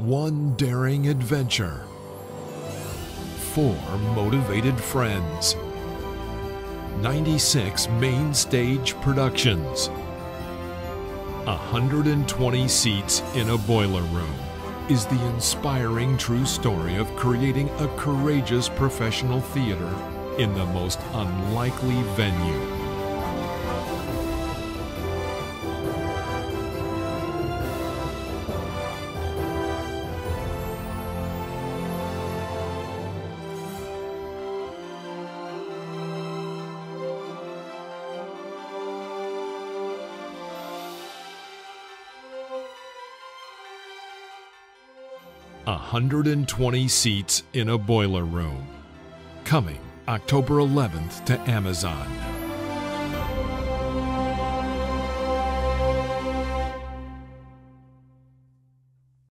one daring adventure, 4 motivated friends, 96 main stage productions, 120 seats in a boiler room is the inspiring true story of creating a courageous professional theater in the most unlikely venue. A 120 seats in a boiler room. Coming October 11th to Amazon.